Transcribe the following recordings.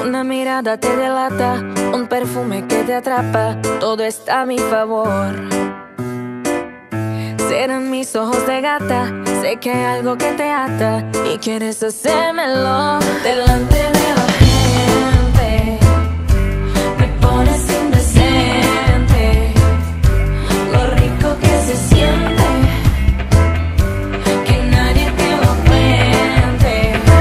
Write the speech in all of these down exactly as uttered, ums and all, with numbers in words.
Una mirada te delata, un perfume que te atrapa, todo está a mi favor. Serán mis ojos de gata, sé que hay algo que te ata y quieres hacérmelo delante de la gente. Me pones indecente, lo rico que se siente, que nadie te lo cuente.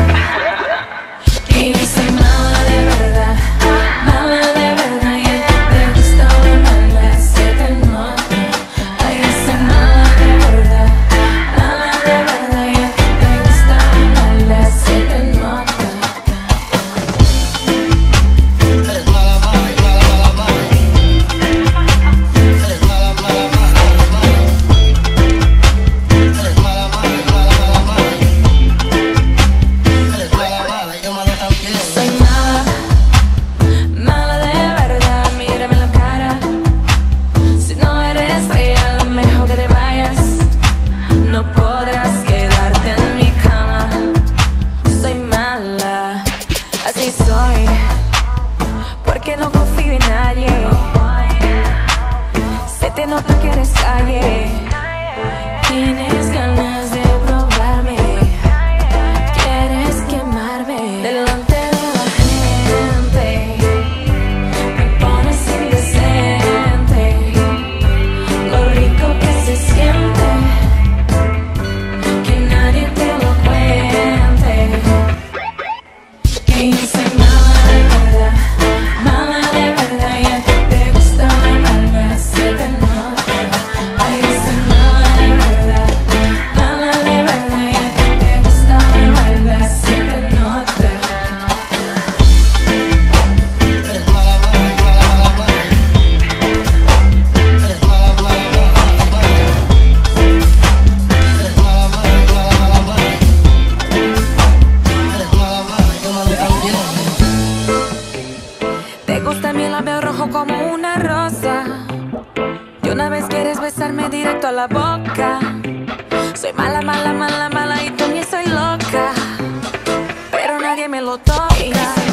Y yo soy mala de verdad, mala de verdad, y a ti te gusta lo mala, se te nota. Ay, yo soy mala de verdad, mala de verdad, y a ti te gusta lo mala, se te nota. Eres mala, mala, mala, mala, mala. Eres mala, mala, mala, mala. Eres mala, mala, mala, mala, mala. Eres mala, mala, yo mala también. Soy mala, mala de verdad, mírame en la cara. Si no eres real, mejor que te vayas. No podrás quedarte en mi cama. Soy mala, así soy, porque no confío en nadie. Se te nota que eres calle. Tienes ganas de probarme, quieres quemarme delante de la gente. Me pones indecente, lo rico que se siente, que nadie te lo cuente. Que yo soy mala de verdad, mala de verdad, y a ti te gusta la mala, se te nota. Ay, yo soy mala de verdad, mala de verdad, y a ti te gusta la mala, se te nota. Eres mala, mala, mala, mala, mala. Eres mala, mala, mala, mala, mala. Eres mala, mala, mala, mala, mala. Eres mala, mala, yo mala también. Te gusta mi labio rojo como una rosa, y una vez quieres besarme directo a la boca. Soy mala, mala, mala, mala, y también soy loca, pero nadie me lo toca.